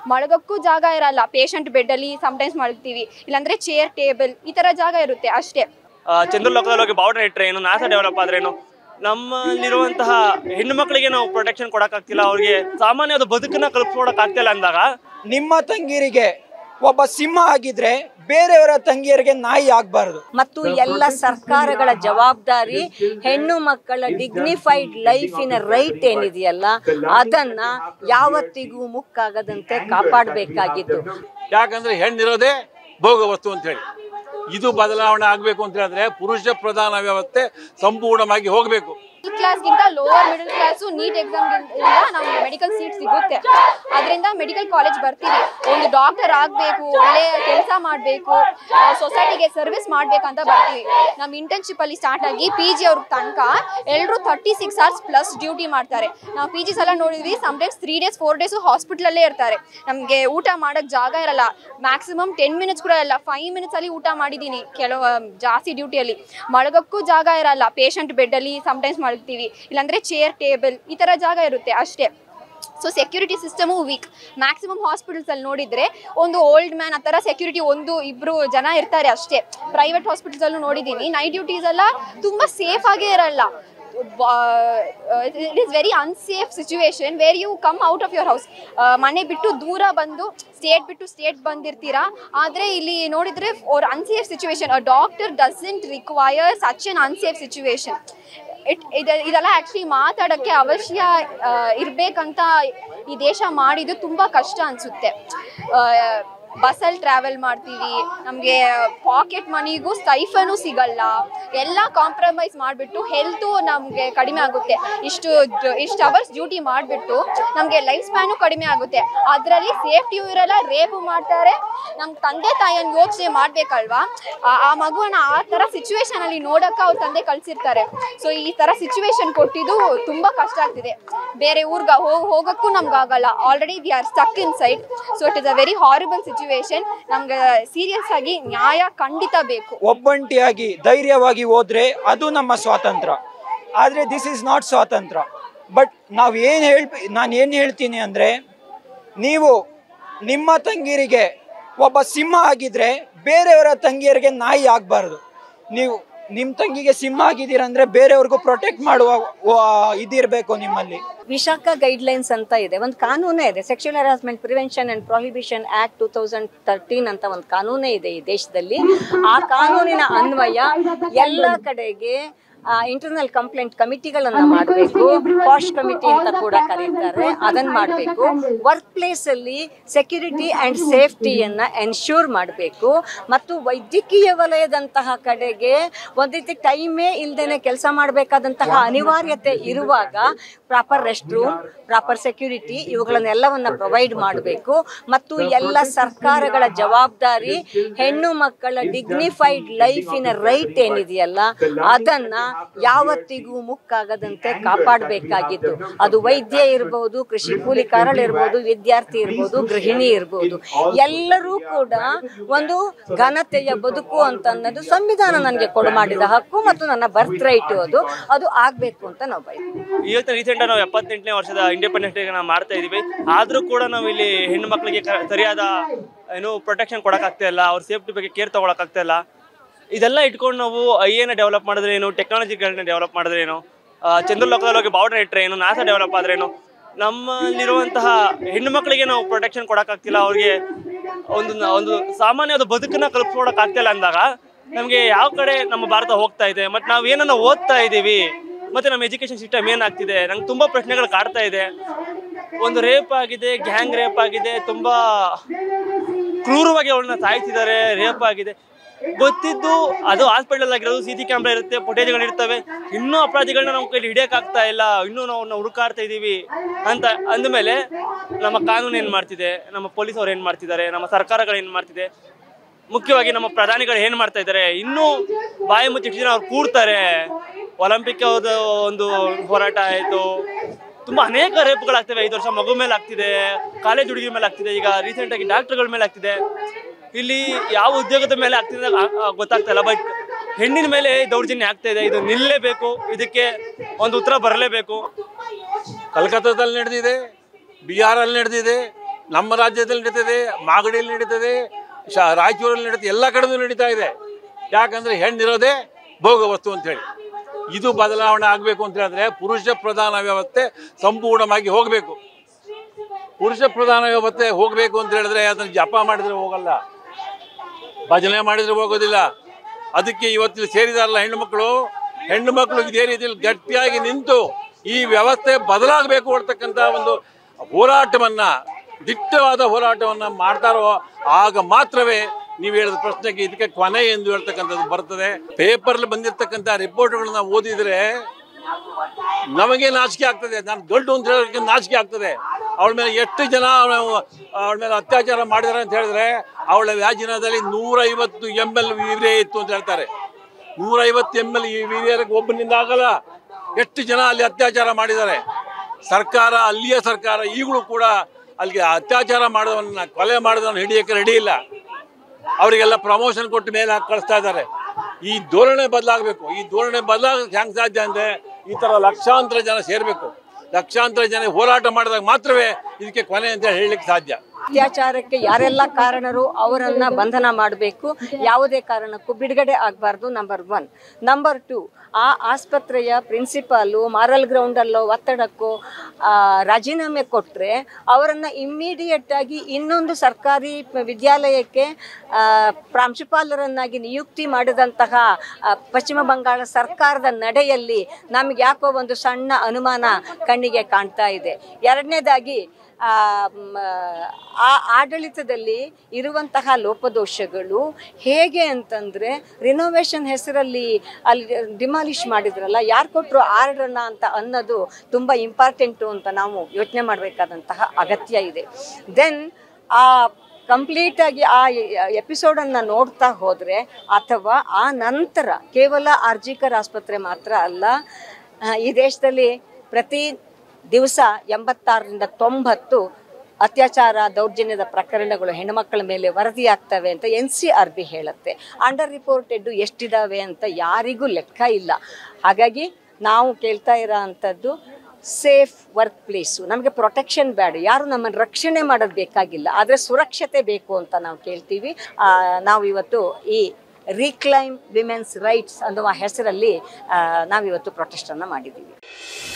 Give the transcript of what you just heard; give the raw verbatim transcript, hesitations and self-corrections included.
ಮಲಗಕ್ಕೂ ಜಾಗ ಇರಲ್ಲ, patient ಬೆಡ್ಡಲ್ಲಿ sometimes ಮಲಗ್ತೀವಿ, ಇಲ್ಲಾಂದರೆ ಚೇರ್ ಟೇಬಲ್ ಈ ಥರ ಜಾಗ ಇರುತ್ತೆ ಅಷ್ಟೇ. ಚಂದ್ರಲೋಕದಲ್ಲಿ ಹೋಗಿ ಬಾರ್ಡರ್ ಇಟ್ಟರೆ ಏನು, ನಾಸಾ ಡೆವಲಪ್ ಆದ್ರೇನು, ನಮ್ಮಲ್ಲಿರುವಂತಹ ಹೆಣ್ಣು ಮಕ್ಕಳಿಗೆ ನಾವು ಪ್ರೊಟೆಕ್ಷನ್ ಕೊಡೋಕ್ಕಾಗ್ತಿಲ್ಲ, ಅವ್ರಿಗೆ ಸಾಮಾನ್ಯವಾದ ಬದುಕನ್ನ ಕಲ್ಪಿಸ್ಕೊಡಕ್ಕಾಗ್ತಿಲ್ಲ ಅಂದಾಗ, ನಿಮ್ಮ ತಂಗಿರಿಗೆ ಒಬ್ಬ ಸಿಂಹ ಆಗಿದ್ರೆ ಬೇರೆಯವರ ತಂಗಿಯರಿಗೆ ನಾಯಿ ಆಗಬಾರದು. ಮತ್ತು ಎಲ್ಲ ಸರ್ಕಾರಗಳ ಜವಾಬ್ದಾರಿ ಹೆಣ್ಣು ಮಕ್ಕಳ ಡಿಗ್ನಿಫೈಡ್ ಲೈಫಿನ ರೈಟ್ ಏನಿದೆಯಲ್ಲ ಅದನ್ನ ಯಾವತ್ತಿಗೂ ಮುಕ್ಕಾಗದಂತೆ ಕಾಪಾಡಬೇಕಾಗಿತ್ತು. ಯಾಕಂದ್ರೆ ಹೆಣ್ಣಿರೋದೇ ಭೋಗ ವಸ್ತು ಅಂತ ಹೇಳಿ ಇದು ಬದಲಾವಣೆ ಆಗಬೇಕು ಅಂತ ಹೇಳಿದ್ರೆ ಪುರುಷ ಪ್ರಧಾನ ವ್ಯವಸ್ಥೆ ಸಂಪೂರ್ಣವಾಗಿ ಹೋಗಬೇಕು. ಮಿಡಲ್ ಕ್ಲಾಸ್ಗಿಂತ ಲೋವರ್ ಮಿಡಲ್ ಕ್ಲಾಸು ನೀಟ್ ಎಕ್ಸಾಮ್ಗಿಂತ ನಮ್ಗೆ ಮೆಡಿಕಲ್ ಸೀಟ್ ಸಿಗುತ್ತೆ, ಅದರಿಂದ ಮೆಡಿಕಲ್ ಕಾಲೇಜ್ ಬರ್ತೀವಿ. ಒಂದು ಡಾಕ್ಟರ್ ಆಗಬೇಕು, ಒಳ್ಳೆ ಕೆಲಸ ಮಾಡಬೇಕು, ಸೊಸೈಟಿಗೆ ಸರ್ವಿಸ್ ಮಾಡಬೇಕಂತ ಬರ್ತೀವಿ. ನಮ್ಮ ಇಂಟರ್ನ್ಶಿಪ್ಪಲ್ಲಿ ಸ್ಟಾರ್ಟ್ ಆಗಿ ಪಿ ಜಿ ಅವ್ರಿಗೆ ತನಕ ಎಲ್ಲರೂ thirty six hours plus duty ಮಾಡ್ತಾರೆ. ನಾವು ಪಿ ಜಿಸ್ ಎಲ್ಲ ನೋಡಿದ್ವಿ, sometimes three days four days ಹಾಸ್ಪಿಟ್ಲಲ್ಲೇ ಇರ್ತಾರೆ. ನಮಗೆ ಊಟ ಮಾಡೋಕ್ಕೆ ಜಾಗ ಇರಲ್ಲ, ಮ್ಯಾಕ್ಸಿಮಮ್ ಟೆನ್ ಮಿನಿಟ್ಸ್ ಕೂಡ ಇಲ್ಲ, ಫೈವ್ ಮಿನಿಟ್ಸಲ್ಲಿ ಊಟ ಮಾಡಿದ್ದೀನಿ ಕೆಲವು ಜಾಸ್ತಿ ಡ್ಯೂಟಿಯಲ್ಲಿ. ಮಲಗಕ್ಕೂ ಜಾಗ ಇರಲ್ಲ, ಪೇಷಂಟ್ ಬೆಡ್ಡಲ್ಲಿ ಸಮ್ಟೈಮ್ಸ್ ಮಲಗ್ತೀವಿ, ಇಲ್ಲಾಂದರೆ ಚೇರ್ ಟೇಬಲ್ ಈ ಥರ ಜಾಗ ಇರುತ್ತೆ ಅಷ್ಟೇ. So security system weak. Maximum ಹಾಸ್ಪಿಟಲ್ಸಲ್ಲಿ ನೋಡಿದರೆ ಒಂದು ಓಲ್ಡ್ ಮ್ಯಾನ್ ಆ ಥರ ಸೆಕ್ಯೂರಿಟಿ ಒಂದು ಇಬ್ಬರು ಜನ ಇರ್ತಾರೆ ಅಷ್ಟೇ. ಪ್ರೈವೇಟ್ ಹಾಸ್ಪಿಟಲ್ಸಲ್ಲೂ ನೋಡಿದ್ದೀನಿ, ನೈಟ್ ಡ್ಯೂಟೀಸ್ ಎಲ್ಲ ತುಂಬ ಸೇಫಾಗೇ ಇರಲ್ಲ. It is very unsafe situation where you come out of your house. ಮನೆ ಬಿಟ್ಟು ದೂರ ಬಂದು ಸ್ಟೇಟ್ ಬಿಟ್ಟು ಸ್ಟೇಟ್ ಬಂದಿರ್ತೀರಾ, ಆದರೆ ಇಲ್ಲಿ ನೋಡಿದರೆ ಅವ್ರ unsafe situation. A doctor doesn't require such an unsafe situation. It ಇದು ಇದೆಲ್ಲ ಆ್ಯಕ್ಚುಲಿ ಮಾತಾಡೋಕ್ಕೆ ಅವಶ್ಯ ಇರಬೇಕಂತ ಈ ದೇಶ ಮಾಡಿದ್ದು ತುಂಬ ಕಷ್ಟ ಅನಿಸುತ್ತೆ. ಬಸ್ಸಲ್ಲಿ ಟ್ರಾವೆಲ್ ಮಾಡ್ತೀವಿ, ನಮಗೆ ಪಾಕೆಟ್ ಮನಿಗೂ ಸ್ಟೈಫನು ಸಿಗಲ್ಲ, ಎಲ್ಲ ಕಾಂಪ್ರಮೈಸ್ ಮಾಡಿಬಿಟ್ಟು ಹೆಲ್ತು ನಮಗೆ ಕಡಿಮೆ ಆಗುತ್ತೆ. ಇಷ್ಟು ಇಷ್ಟು ಅವರ್ಸ್ ಡ್ಯೂಟಿ ಮಾಡಿಬಿಟ್ಟು ನಮಗೆ ಲೈಫ್ ಸ್ಪ್ಯಾನು ಕಡಿಮೆ ಆಗುತ್ತೆ. ಅದರಲ್ಲಿ ಸೇಫ್ಟಿಯೂ ಇರಲ್ಲ, ರೇಪು ಮಾಡ್ತಾರೆ. ನಮ್ಮ ತಂದೆ ತಾಯಿಯನ್ನು ಯೋಚನೆ ಮಾಡಬೇಕಲ್ವಾ, ಆ ಮಗುವನ್ನ ಆ ಥರ ಸಿಚುವೇಶನಲ್ಲಿ ನೋಡೋಕ್ಕೆ ಅವ್ರ ತಂದೆ ಕಳಿಸಿರ್ತಾರೆ. ಸೊ ಈ ಥರ ಸಿಚುವೇಶನ್ ಕೊಟ್ಟಿದ್ದು ತುಂಬ ಕಷ್ಟ ಆಗ್ತಿದೆ. ಬೇರೆ ಊರ್ಗೆ ಹೋಗಿ ಹೋಗೋಕ್ಕೂ ನಮ್ಗಾಗಲ್ಲ, already we are stuck inside. So it is a very horrible situation. ನಮ್ಗೆ ಸೀರಿಯಸ್ ಆಗಿ ನ್ಯಾಯ ಖಂಡಿತ ಬೇಕು. ಒಬ್ಬಂಟಿಯಾಗಿ ಧೈರ್ಯವಾಗಿ ಹೋದ್ರೆ ಅದು ನಮ್ಮ ಸ್ವಾತಂತ್ರ್ಯ, ಆದರೆ ದಿಸ್ ಇಸ್ ನಾಟ್ ಸ್ವಾತಂತ್ರ್ಯ. ಬಟ್ ನಾವು ಏನು ಹೇಳ್ ನಾನು ಏನು ಹೇಳ್ತೀನಿ ಅಂದರೆ, ನೀವು ನಿಮ್ಮ ತಂಗಿರಿಗೆ ಒಬ್ಬ ಸಿಂಹ ಆಗಿದ್ರೆ ಬೇರೆಯವರ ತಂಗಿಯರಿಗೆ ನಾಯಿ ಆಗಬಾರ್ದು. ನೀವು ನಿಮ್ಮ ತಂಗಿಗೆ ಸಿಂಹ ಆಗಿದ್ದೀರಂದ್ರೆ ಬೇರೆಯವ್ರಿಗೂ ಪ್ರೊಟೆಕ್ಟ್ ಮಾಡುವ ಇದಿರಬೇಕು ನಿಮ್ಮಲ್ಲಿ. ವಿಶಾಖ ಗೈಡ್ಲೈನ್ಸ್ ಅಂತ ಇದೆ, ಒಂದು ಕಾನೂನೇ ಇದೆ, sexual harassment prevention and prohibition act two thousand thirteen ಅಂತ ಒಂದು ಕಾನೂನೇ ಇದೆ ಈ ದೇಶದಲ್ಲಿ. ಆ ಕಾನೂನಿನ ಅನ್ವಯ ಎಲ್ಲ ಕಡೆಗೆ ಇಂಟರ್ನಲ್ ಕಂಪ್ಲೇಂಟ್ ಕಮಿಟಿಗಳನ್ನು ಮಾಡಬೇಕು, ಪಾಶ್ ಕಮಿಟಿ ಅಂತ ಕೂಡ ಕರೀತಾರೆ, ಅದನ್ನು ಮಾಡಬೇಕು. ವರ್ಕ್ ಪ್ಲೇಸಲ್ಲಿ ಸೆಕ್ಯೂರಿಟಿ ಆ್ಯಂಡ್ ಸೇಫ್ಟಿಯನ್ನು ಎನ್ಶ್ಯೂರ್ ಮಾಡಬೇಕು. ಮತ್ತು ವೈದ್ಯಕೀಯ ವಲಯದಂತಹ ಕಡೆಗೆ ಒಂದು ರೀತಿ ಟೈಮೇ ಇಲ್ಲದೇ ಕೆಲಸ ಮಾಡಬೇಕಾದಂತಹ ಅನಿವಾರ್ಯತೆ ಇರುವಾಗ proper rest room, proper security ಇವುಗಳನ್ನೆಲ್ಲವನ್ನು ಪ್ರೊವೈಡ್ ಮಾಡಬೇಕು. ಮತ್ತು ಎಲ್ಲ ಸರ್ಕಾರಗಳ ಜವಾಬ್ದಾರಿ ಹೆಣ್ಣು ಮಕ್ಕಳ ಡಿಗ್ನಿಫೈಡ್ ಲೈಫಿನ ರೈಟ್ ಏನಿದೆಯಲ್ಲ ಅದನ್ನ ಯಾವತ್ತಿಗೂ ಮುಕ್ಕಾಗದಂತೆ ಕಾಪಾಡಬೇಕಾಗಿತ್ತು. ಅದು ವೈದ್ಯ ಇರ್ಬೋದು, ಕೃಷಿ ಕೂಲಿಕಾರಳಿರ್ಬೋದು, ವಿದ್ಯಾರ್ಥಿ ಇರ್ಬೋದು, ಗೃಹಿಣಿ ಇರ್ಬೋದು, ಎಲ್ಲರೂ ಕೂಡ ಒಂದು ಘನತೆಯ ಬದುಕು ಅಂತ ಅನ್ನೋದು ಸಂವಿಧಾನ ನನಗೆ ಕೊಡು ಮಾಡಿದ ಹಕ್ಕು ಮತ್ತು ನನ್ನ ಬರ್ತ್ ರೈಟ್. ಅದು ಅದು ಆಗ್ಬೇಕು ಅಂತ ನಾವು ಬಯಸ್ತೀವಿ. ಇವತ್ತು ರೀಸೆಂಟ್ ನಾವು ಎಪ್ಪತ್ತೆಂಟನೇ ವರ್ಷದ ಇಂಡಿಪೆಂಡೆನ್ಸ್ ಡೇ ನಾವು ಮಾಡ್ತಾ ಇದೀವಿ, ಆದ್ರೂ ಕೂಡ ನಾವು ಇಲ್ಲಿ ಹೆಣ್ಣು ಮಕ್ಕಳಿಗೆ ಸರಿಯಾದ ಏನು ಪ್ರೊಟೆಕ್ಷನ್ ಕೊಡೋಕ್ಕಾಗ್ತಾ ಇಲ್ಲ, ಅವ್ರ ಸೇಫ್ಟಿ ಬಗ್ಗೆ ಕೇರ್ ತಗೊಳಕ್ಕಾಗ್ತಾ ಇಲ್ಲ. ಇದೆಲ್ಲ ಇಟ್ಕೊಂಡು ನಾವು ಐ ಎನ ಡೆವಲಪ್ ಮಾಡಿದ್ರೇನು, ಟೆಕ್ನಾಲಜಿಗಳನ್ನ ಡೆವಲಪ್ ಮಾಡಿದ್ರೇನು, ಚಂದ್ರಲೋಕದಲ್ಲಿ ಹೋಗಿ ಬಾರ್ಡರ್ ಇಟ್ಟರೆ ಏನು, ನಾಸಾ ಡೆವಲಪ್ ಆದ್ರೇನು, ನಮ್ಮಲ್ಲಿರುವಂತಹ ಹೆಣ್ಣು ಮಕ್ಕಳಿಗೆ ನಾವು ಪ್ರೊಟೆಕ್ಷನ್ ಕೊಡೋಕ್ಕಾಗ್ತಿಲ್ಲ, ಅವ್ರಿಗೆ ಒಂದು ಒಂದು ಸಾಮಾನ್ಯವಾದ ಬದುಕನ್ನ ಕಲ್ಪಿಸ್ಕೊಡಕ್ಕಾಗ್ತಿಲ್ಲ ಅಂದಾಗ ನಮಗೆ ಯಾವ ಕಡೆ ನಮ್ಮ ಭಾರತ ಹೋಗ್ತಾ ಇದೆ, ಮತ್ತು ನಾವು ಏನನ್ನ ಓದ್ತಾ ಇದ್ದೀವಿ, ಮತ್ತು ನಮ್ಮ ಎಜುಕೇಷನ್ ಸಿಸ್ಟಮ್ ಏನಾಗ್ತಿದೆ, ನಂಗೆ ತುಂಬ ಪ್ರಶ್ನೆಗಳು ಕಾಡ್ತಾ ಇದೆ. ಒಂದು ರೇಪ್ ಆಗಿದೆ, ಗ್ಯಾಂಗ್ ರೇಪ್ ಆಗಿದೆ, ತುಂಬ ಕ್ರೂರವಾಗಿ ಅವಳನ್ನ ಸಾಯಿಸಿದ್ದಾರೆ, ರೇಪ್ ಆಗಿದೆ, ಗೊತ್ತಿದ್ದು ಅದು ಹಾಸ್ಪಿಟಲ್ ಆಗಿರೋದು, ಸಿ ಸಿ ಕ್ಯಾಮ್ರಾ ಇರುತ್ತೆ, ಫುಟೇಜ್ಗಳು ಇರ್ತವೆ, ಇನ್ನೂ ಅಪರಾಧಿಗಳನ್ನ ನಮ್ಮ ಕೈಲಿ ಹಿಡಿಯೋಕ್ಕಾಗ್ತಾ ಇಲ್ಲ, ಇನ್ನೂ ನಾವು ನಾವು ಹುಡುಕಾಡ್ತಾ ಇದ್ದೀವಿ ಅಂತ ಅಂದಮೇಲೆ ನಮ್ಮ ಕಾನೂನು ಏನು ಮಾಡ್ತಿದೆ, ನಮ್ಮ ಪೊಲೀಸ್ ಅವ್ರು ಏನು ಮಾಡ್ತಿದ್ದಾರೆ, ನಮ್ಮ ಸರ್ಕಾರಗಳು ಏನು ಮಾಡ್ತಿದೆ, ಮುಖ್ಯವಾಗಿ ನಮ್ಮ ಪ್ರಧಾನಿಗಳು ಏನು ಮಾಡ್ತಾ ಇದ್ದಾರೆ, ಇನ್ನೂ ಬಾಯಿ ಮುಚ್ಚಿಟ್ಟು ಜನ ಅವ್ರು ಕೂಡ್ತಾರೆ. ಒಲಿಂಪಿಕ್ ಒಂದು ಹೋರಾಟ ಆಯಿತು, ತುಂಬ ಅನೇಕ ರೇಪ್ಗಳಾಗ್ತವೆ, ಐದು ವರ್ಷ ಮಗು ಮೇಲೆ ಆಗ್ತಿದೆ, ಕಾಲೇಜ್ ಹುಡುಗಿರ ಮೇಲೆ ಆಗ್ತಿದೆ, ಈಗ ರೀಸೆಂಟಾಗಿ ಡಾಕ್ಟರ್ಗಳ ಮೇಲೆ ಆಗ್ತಿದೆ. ಇಲ್ಲಿ ಯಾವ ಉದ್ಯೋಗದ ಮೇಲೆ ಆಗ್ತಿದೆ ಗೊತ್ತಾಗ್ತಾ ಇಲ್ಲ, ಬಟ್ ಹೆಣ್ಣಿನ ಮೇಲೆ ದೌರ್ಜನ್ಯ ಆಗ್ತಾ ಇದೆ. ಇದು ನಿಲ್ಲಲೇಬೇಕು, ಇದಕ್ಕೆ ಒಂದು ಉತ್ತರ ಬರಲೇಬೇಕು. ಕಲ್ಕತ್ತಾದಲ್ಲಿ ನಡೆದಿದೆ, ಬಿಹಾರಲ್ಲಿ ನಡೆದಿದೆ, ನಮ್ಮ ರಾಜ್ಯದಲ್ಲಿ ನಡೀತದೆ, ಮಾಗಡಿಯಲ್ಲಿ ನಡೀತದೆ, ಶಾ ರಾಯಚೂರಲ್ಲಿ ನಡೀತದೆ, ಎಲ್ಲ ಕಡೆಯೂ ನಡೀತಾ ಇದೆ. ಯಾಕಂದರೆ ಹೆಣ್ಣಿರೋದೇ ಭೋಗ ವಸ್ತು ಅಂಥೇಳಿ. ಇದು ಬದಲಾವಣೆ ಆಗಬೇಕು ಅಂತ ಹೇಳಿದ್ರೆ ಪುರುಷ ಪ್ರಧಾನ ವ್ಯವಸ್ಥೆ ಸಂಪೂರ್ಣವಾಗಿ ಹೋಗಬೇಕು. ಪುರುಷ ಪ್ರಧಾನ ವ್ಯವಸ್ಥೆ ಹೋಗಬೇಕು ಅಂತ ಹೇಳಿದ್ರೆ ಅದನ್ನು ಜಪ ಮಾಡಿದರೆ ಹೋಗಲ್ಲ, ಭಜನೆ ಮಾಡಿದರೆ ಹೋಗೋದಿಲ್ಲ. ಅದಕ್ಕೆ ಇವತ್ತು ಸೇರಿದಾರಲ್ಲ ಹೆಣ್ಣು ಮಕ್ಕಳು, ಹೆಣ್ಣು ಮಕ್ಕಳು ಇದೇ ರೀತಿಯಲ್ಲಿ ಗಟ್ಟಿಯಾಗಿ ನಿಂತು ಈ ವ್ಯವಸ್ಥೆ ಬದಲಾಗಬೇಕು ಅಂತಕ್ಕಂಥ ಒಂದು ಹೋರಾಟವನ್ನು, ದಿಟ್ಟವಾದ ಹೋರಾಟವನ್ನು ಮಾಡ್ತಾರೋ ಆಗ ಮಾತ್ರವೇ ನೀವು ಹೇಳಿದ ಪ್ರಶ್ನೆಗೆ ಇದಕ್ಕೆ ಕೊನೆ ಎಂದು ಹೇಳ್ತಕ್ಕಂಥದ್ದು ಬರ್ತದೆ. ಪೇಪರ್ಲಿ ಬಂದಿರತಕ್ಕಂಥ ರಿಪೋರ್ಟ್ಗಳನ್ನ ಓದಿದರೆ ನಮಗೆ ನಾಚಿಕೆ ಆಗ್ತದೆ. ನಾನು ಗಂಡು ಅಂತ ಹೇಳೋದಕ್ಕೆ ನಾಚಿಕೆ ಆಗ್ತದೆ. ಅವಳ ಮೇಲೆ ಎಷ್ಟು ಜನ ಅವಳ ಮೇಲೆ ಅತ್ಯಾಚಾರ ಮಾಡಿದ್ದಾರೆ ಅಂತ ಹೇಳಿದ್ರೆ ಅವಳ ವ್ಯಾಜಿನದಲ್ಲಿ ನೂರೈವತ್ತು ಎಮ್ ಎಲ್ ವೀರ್ಯ ಇತ್ತು ಅಂತ ಹೇಳ್ತಾರೆ. ನೂರೈವತ್ತು ಎಮ್ ಎಲ್ ಈ ವೀರ್ಯಕ್ಕೆ ಒಬ್ಬನಿಂದ ಆಗಲ್ಲ. ಎಷ್ಟು ಜನ ಅಲ್ಲಿ ಅತ್ಯಾಚಾರ ಮಾಡಿದ್ದಾರೆ. ಸರ್ಕಾರ, ಅಲ್ಲಿಯ ಸರ್ಕಾರ ಈಗಲೂ ಕೂಡ ಅಲ್ಲಿಗೆ ಅತ್ಯಾಚಾರ ಮಾಡಿದವನ್ನ, ಕೊಲೆ ಮಾಡಿದವನ್ನ ಹಿಡಿಯೋಕ್ಕೆ ರೆಡಿ ಇಲ್ಲ. ಅವರಿಗೆಲ್ಲ ಪ್ರಮೋಷನ್ ಕೊಟ್ಟು ಮೇಲೆ ಹಾಕಿ ಕಳಿಸ್ತಾ ಇದ್ದಾರೆ. ಈ ಧೋರಣೆ ಬದಲಾಗಬೇಕು. ಈ ಧೋರಣೆ ಬದಲಾಗಕ್ಕೆ ಹೆಂಗೆ ಸಾಧ್ಯ ಅಂದರೆ ಈ ಥರ ಲಕ್ಷಾಂತರ ಜನ ಸೇರಬೇಕು. ಲಕ್ಷಾಂತರ ಜನ ಹೋರಾಟ ಮಾಡಿದಾಗ ಮಾತ್ರವೇ ಇದಕ್ಕೆ ಕೊನೆ ಅಂತ ಹೇಳಲಿಕ್ಕೆ ಸಾಧ್ಯ. ಅತ್ಯಾಚಾರಕ್ಕೆ ಯಾರೆಲ್ಲ ಕಾರಣರು ಅವರನ್ನು ಬಂಧನ ಮಾಡಬೇಕು, ಯಾವುದೇ ಕಾರಣಕ್ಕೂ ಬಿಡುಗಡೆ ಆಗಬಾರ್ದು. Number one. ನಂಬರ್ ಟು, ಆ ಆಸ್ಪತ್ರೆಯ ಪ್ರಿನ್ಸಿಪಾಲು ಮಾರಲ್ ಗ್ರೌಂಡಲ್ಲೋ ಒತ್ತಡಕ್ಕೋ ರಾಜೀನಾಮೆ ಕೊಟ್ಟರೆ ಅವರನ್ನು ಇಮ್ಮಿಡಿಯೇಟಾಗಿ ಇನ್ನೊಂದು ಸರ್ಕಾರಿ ವಿದ್ಯಾಲಯಕ್ಕೆ ಪ್ರಾಂಶುಪಾಲರನ್ನಾಗಿ ನಿಯುಕ್ತಿ ಮಾಡಿದಂತಹ ಪಶ್ಚಿಮ ಬಂಗಾಳ ಸರ್ಕಾರದ ನಡೆಯಲ್ಲಿ ನಮಗೆ ಯಾಕೋ ಒಂದು ಸಣ್ಣ ಅನುಮಾನ ಕಣ್ಣಿಗೆ ಕಾಣ್ತಾ ಇದೆ. ಎರಡನೇದಾಗಿ ಆ ಆಡಳಿತದಲ್ಲಿ ಇರುವಂತಹ ಲೋಪದೋಷಗಳು ಹೇಗೆ ಅಂತಂದರೆ, ರಿನೋವೇಷನ್ ಹೆಸರಲ್ಲಿ ಅಲ್ಲಿ ಡಿಮಾಲಿಷ್ ಮಾಡಿದ್ರಲ್ಲ, ಯಾರು ಕೊಟ್ಟರು ಆರ್ಡ್ರನ್ನ ಅಂತ ಅನ್ನೋದು ತುಂಬ ಇಂಪಾರ್ಟೆಂಟು ಅಂತ ನಾವು ಯೋಚನೆ ಮಾಡಬೇಕಾದಂತಹ ಅಗತ್ಯ ಇದೆ. ದೆನ್ ಆ ಕಂಪ್ಲೀಟಾಗಿ ಆ ಎಪಿಸೋಡನ್ನು ನೋಡ್ತಾ ಹೋದರೆ, ಅಥವಾ ಆ ನಂತರ ಕೇವಲ ಆರ್ಜಿಕರ್ ಆಸ್ಪತ್ರೆ ಮಾತ್ರ ಅಲ್ಲ, ಈ ದೇಶದಲ್ಲಿ ಪ್ರತಿ ದಿವಸ ಎಂಬತ್ತಾರರಿಂದ ತೊಂಬತ್ತು ಅತ್ಯಾಚಾರ ದೌರ್ಜನ್ಯದ ಪ್ರಕರಣಗಳು ಹೆಣ್ಣುಮಕ್ಕಳ ಮೇಲೆ ವರದಿಯಾಗ್ತವೆ ಅಂತ ಎನ್ ಸಿ ಆರ್ ಬಿ ಹೇಳುತ್ತೆ. ಅಂಡರ್ ರಿಪೋರ್ಟೆಡ್ ಎಷ್ಟಿದ್ದಾವೆ ಅಂತ ಯಾರಿಗೂ ಲೆಕ್ಕ ಇಲ್ಲ. ಹಾಗಾಗಿ ನಾವು ಕೇಳ್ತಾ ಇರೋ ಅಂಥದ್ದು ಸೇಫ್ ವರ್ಕ್ ಪ್ಲೇಸು. ನಮಗೆ ಪ್ರೊಟೆಕ್ಷನ್ ಬೇಡ, ಯಾರು ನಮ್ಮನ್ನು ರಕ್ಷಣೆ ಮಾಡೋದು ಬೇಕಾಗಿಲ್ಲ, ಆದರೆ ಸುರಕ್ಷತೆ ಬೇಕು ಅಂತ ನಾವು ಕೇಳ್ತೀವಿ. ನಾವು ಇವತ್ತು ಈ ರೀಕ್ಲೈಮ್ ವಿಮೆನ್ಸ್ ರೈಟ್ಸ್ ಅನ್ನುವ ಹೆಸರಲ್ಲಿ ನಾವಿವತ್ತು ಪ್ರೊಟೆಸ್ಟನ್ನು ಮಾಡಿದ್ದೀವಿ.